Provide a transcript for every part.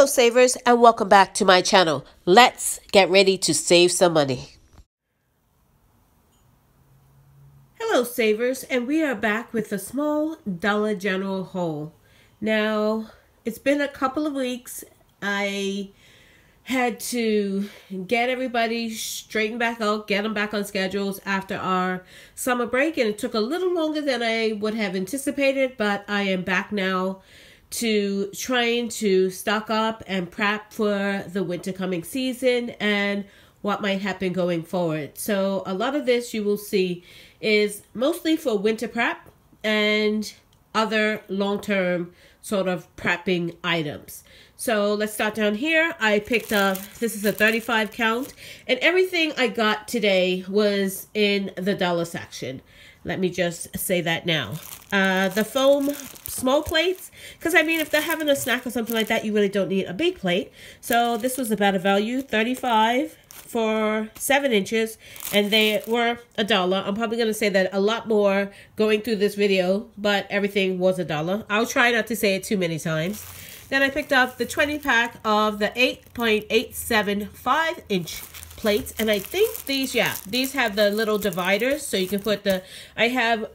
Hello savers and welcome back to my channel. Let's get ready to save some money. Hello savers, and we are back with a small Dollar General haul. Now, it's been a couple of weeks. I had to get everybody straightened back out, get them back on schedules after our summer break, and it took a little longer than I would have anticipated, but I am back now to trying to stock up and prep for the winter coming season and what might happen going forward. So a lot of this you will see is mostly for winter prep and other long-term sort of prepping items. So let's start down here. I picked up, this is a 35 count, and everything I got today was in the dollar section. Let me just say that now. The foam small plates, because I mean, if they're having a snack or something like that, you really don't need a big plate. So this was about a value, 35 for 7 inches, and they were $1. I'm probably going to say that a lot more going through this video, but everything was $1. I'll try not to say it too many times. Then I picked up the 20 pack of the 8.875 inch plates, and I think these have the little dividers, so you can put the, I have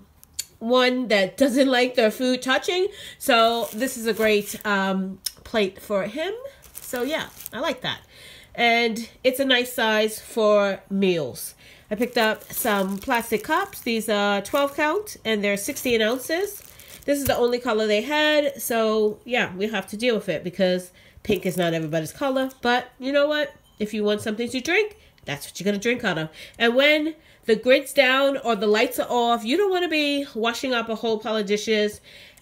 one that doesn't like their food touching, so this is a great plate for him. So yeah, I like that, and it's a nice size for meals. I picked up some plastic cups. These are 12 count and they're 16 ounces. This is the only color they had, so yeah, we have to deal with it because pink is not everybody's color. But you know what? If you want something to drink, that's what you're going to drink out of. And when the grid's down or the lights are off, you don't want to be washing up a whole pile of dishes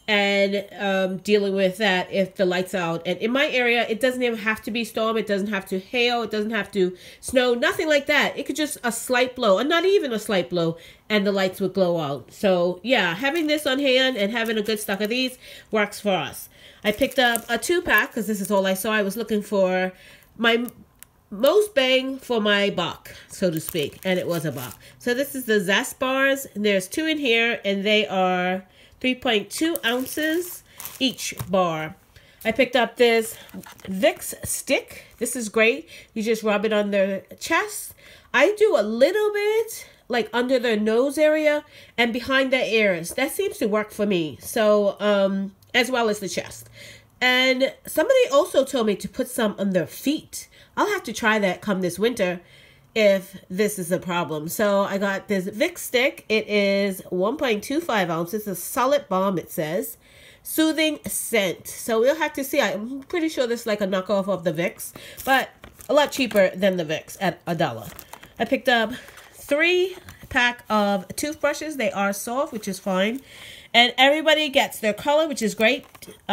and dealing with that if the lights are out. And in my area, it doesn't even have to be storm. It doesn't have to hail. It doesn't have to snow. Nothing like that. It could just a slight blow, or not even a slight blow, and the lights would glow out. So yeah, having this on hand and having a good stock of these works for us. I picked up a 2-pack because this is all I saw. I was looking for my most bang for my buck, so to speak, and it was a buck. So this is the Zest bars, and there's 2 in here, and they are 3.2 ounces each bar. I picked up this Vicks stick. This is great. You just rub it on their chest. I do a little bit like under their nose area and behind their ears. That seems to work for me. So as well as the chest. And somebody also told me to put some on their feet. I'll have to try that come this winter if this is a problem. So I got this Vicks stick. It is 1.25 ounces, a solid balm, it says. Soothing scent. So we'll have to see. I'm pretty sure this is like a knockoff of the Vicks, but a lot cheaper than the Vicks at $1. I picked up 3-pack of toothbrushes. They are soft, which is fine. And everybody gets their color, which is great.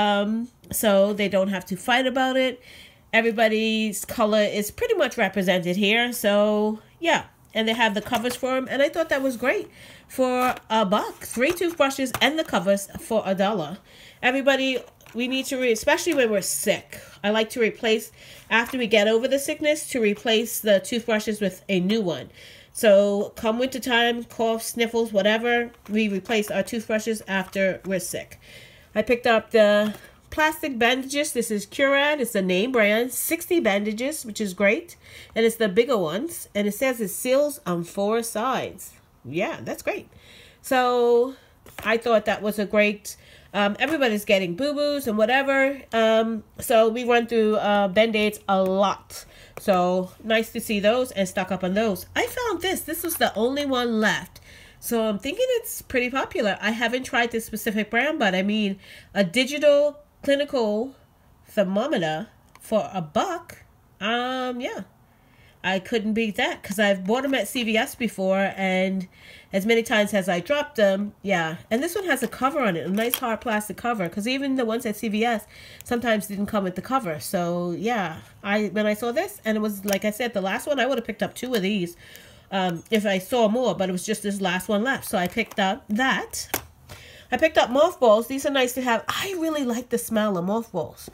So they don't have to fight about it. Everybody's color is pretty much represented here. So yeah, and they have the covers for them. And I thought that was great for $1. 3 toothbrushes and the covers for $1. Everybody, we need to, especially when we're sick. I like to replace, after we get over the sickness, to replace the toothbrushes with a new one. So come winter time, cough, sniffles, whatever, we replace our toothbrushes after we're sick. I picked up the plastic bandages. This is Curad. It's a name brand. 60 bandages, which is great. And it's the bigger ones. And it says it seals on 4 sides. Yeah, that's great. So I thought that was a great, everybody's getting boo-boos and whatever. So we run through Band-Aids a lot. So nice to see those and stock up on those. I found this. This was the only one left. So I'm thinking it's pretty popular. I haven't tried this specific brand, but I mean, a digital clinical thermometer for $1. Yeah, I couldn't beat that because I've bought them at CVS before, and as many times as I dropped them, yeah. And this one has a cover on it, a nice hard plastic cover, because even the ones at CVS sometimes didn't come with the cover. So yeah, when I saw this, and it was, like I said, the last one, I would have picked up 2 of these if I saw more, but it was just this last one left. So I picked up that. I picked up mothballs. These are nice to have. I really like the smell of mothballs.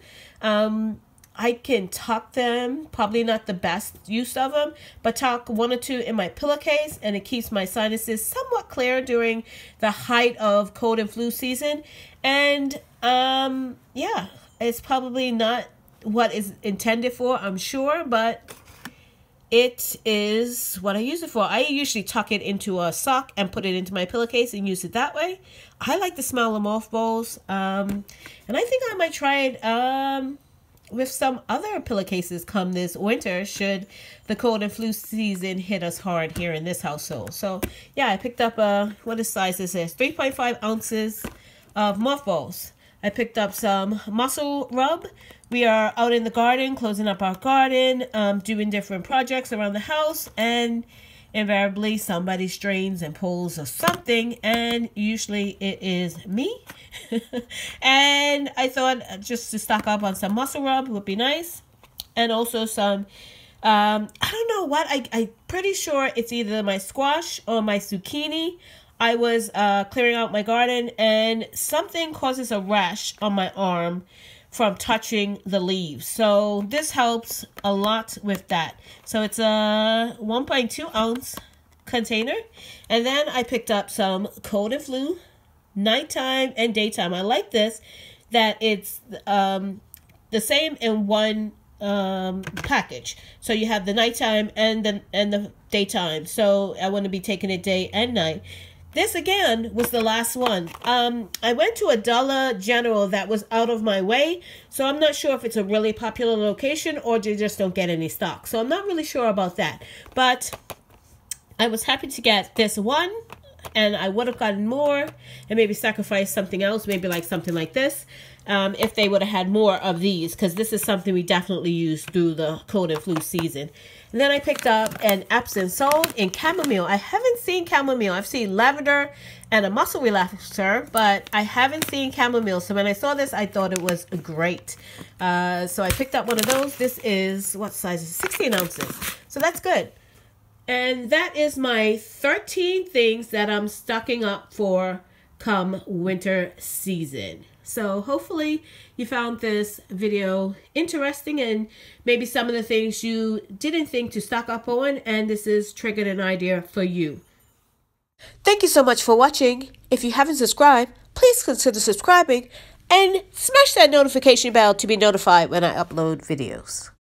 I can tuck them, probably not the best use of them, but tuck 1 or 2 in my pillowcase, and it keeps my sinuses somewhat clear during the height of cold and flu season. And yeah, it's probably not what is intended for, I'm sure, but it is what I use it for. I usually tuck it into a sock and put it into my pillowcase and use it that way. I like the smell of mothballs. And I think I might try it with some other pillowcases come this winter, should the cold and flu season hit us hard here in this household. So yeah, I picked up what is size this is? 3.5 ounces of mothballs. I picked up some muscle rub. We are out in the garden, closing up our garden, doing different projects around the house, and invariably somebody strains and pulls or something, and usually it is me. And I thought just to stock up on some muscle rub would be nice, and also some I don't know what, I'm pretty sure it's either my squash or my zucchini. I was clearing out my garden and something causes a rash on my arm from touching the leaves. So this helps a lot with that. So it's a 1.2 ounce container. And then I picked up some cold and flu, nighttime and daytime. I like this, that it's the same in one package. So you have the nighttime and the daytime. So I want to be taking it day and night. This again was the last one. I went to a Dollar General that was out of my way, so I'm not sure if it's a really popular location or they just don't get any stock. So I'm not really sure about that. But I was happy to get this one, and I would have gotten more and maybe sacrificed something else, maybe like something like this, if they would have had more of these, because this is something we definitely use through the cold and flu season. And then I picked up an Epsom salt in chamomile. I haven't seen chamomile. I've seen lavender and a muscle relaxer, but I haven't seen chamomile. So when I saw this, I thought it was great. So I picked up one of those. This is, what size is it? 16 ounces. So that's good. And that is my 13 things that I'm stocking up for come winter season. So hopefully you found this video interesting and maybe some of the things you didn't think to stock up on, and this has triggered an idea for you. Thank you so much for watching. If you haven't subscribed, please consider subscribing and smash that notification bell to be notified when I upload videos.